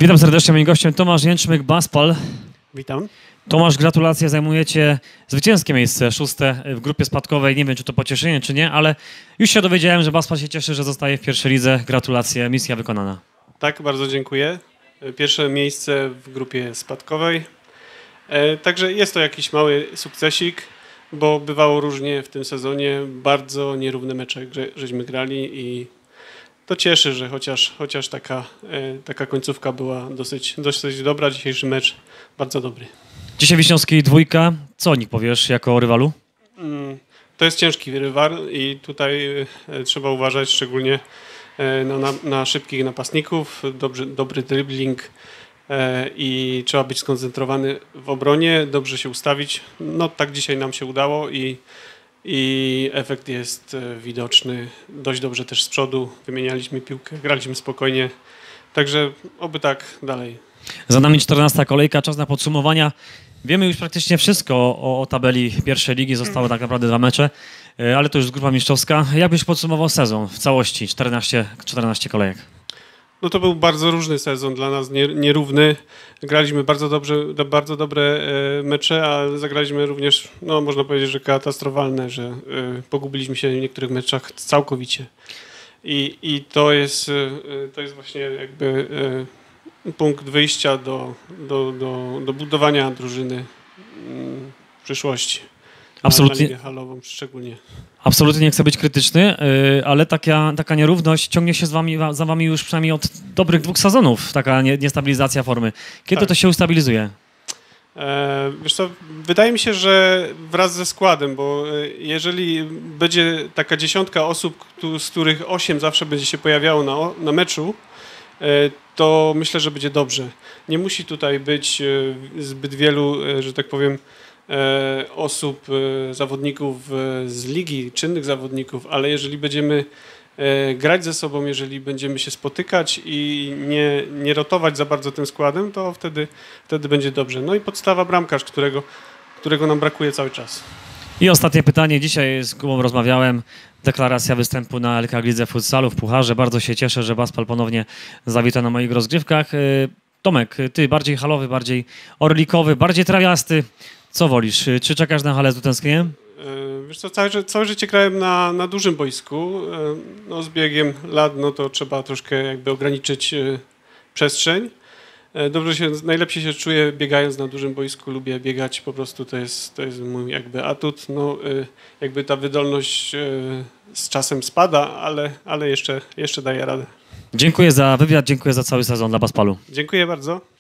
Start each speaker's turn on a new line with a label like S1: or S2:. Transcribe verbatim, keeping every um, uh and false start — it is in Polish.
S1: Witam serdecznie, moim gościem Tomasz Jęczmyk, Baspal.
S2: Witam.
S1: Tomasz, gratulacje, zajmujecie zwycięskie miejsce, szóste w grupie spadkowej. Nie wiem, czy to pocieszenie, czy nie, ale już się dowiedziałem, że Baspal się cieszy, że zostaje w pierwszej lidze. Gratulacje, misja wykonana.
S2: Tak, bardzo dziękuję. Pierwsze miejsce w grupie spadkowej. E, także jest to jakiś mały sukcesik, bo bywało różnie w tym sezonie. Bardzo nierówne mecze grze, żeśmy grali i to cieszy, że chociaż, chociaż taka, e, taka końcówka była dosyć, dosyć dobra. Dzisiejszy mecz bardzo dobry.
S1: Dzisiaj Wiśniowski dwójka. Co o nich powiesz jako rywalu?
S2: Mm, to jest ciężki rywal i tutaj e, trzeba uważać szczególnie No, na, na szybkich napastników, dobry, dobry dribbling e, i trzeba być skoncentrowany w obronie, dobrze się ustawić. No tak dzisiaj nam się udało i, i efekt jest widoczny. Dość dobrze też z przodu, wymienialiśmy piłkę, graliśmy spokojnie, także oby tak dalej.
S1: Za nami czternasta kolejka, czas na podsumowania. Wiemy już praktycznie wszystko o, o tabeli pierwszej ligi, zostały tak naprawdę dwa mecze, ale to już grupa mistrzowska. Jak byś podsumował sezon w całości, czternaście, czternaście kolejek?
S2: No to był bardzo różny sezon, dla nas nierówny. Graliśmy bardzo dobrze, bardzo dobre mecze, ale zagraliśmy również, no można powiedzieć, że katastrofalne, że pogubiliśmy się w niektórych meczach całkowicie. I, i to jest, to jest właśnie jakby punkt wyjścia do, do, do, do budowania drużyny w przyszłości.
S1: Absolutnie.
S2: Na ligę halową szczególnie.
S1: Absolutnie nie chcę być krytyczny, ale taka, taka nierówność ciągnie się z wami, za wami już przynajmniej od dobrych dwóch sezonów, taka niestabilizacja formy. Kiedy tak. to się ustabilizuje?
S2: E, wiesz co, wydaje mi się, że wraz ze składem, bo jeżeli będzie taka dziesiątka osób, z których osiem zawsze będzie się pojawiało na, na meczu, to myślę, że będzie dobrze. Nie musi tutaj być zbyt wielu, że tak powiem, osób, zawodników z ligi, czynnych zawodników, ale jeżeli będziemy grać ze sobą, jeżeli będziemy się spotykać i nie, nie rotować za bardzo tym składem, to wtedy, wtedy będzie dobrze. No i podstawa bramkarz, którego, którego nam brakuje cały czas.
S1: I ostatnie pytanie. Dzisiaj z Kubą rozmawiałem. Deklaracja występu na L K Lidze Futsalu w Pucharze. Bardzo się cieszę, że Baspal ponownie zawita na moich rozgrywkach. Tomek, ty bardziej halowy, bardziej orlikowy, bardziej trawiasty. Co wolisz? Czy czekasz na halę z utęsknieniem?
S2: Wiesz co, całe, całe życie grałem na, na dużym boisku. No, z biegiem lat no to trzeba troszkę jakby ograniczyć przestrzeń. Dobrze się, najlepiej się czuję biegając na dużym boisku, lubię biegać, po prostu to jest, to jest mój jakby atut. No, jakby ta wydolność z czasem spada, ale, ale jeszcze, jeszcze daję radę.
S1: Dziękuję za wywiad, dziękuję za cały sezon dla Baspalu.
S2: Dziękuję bardzo.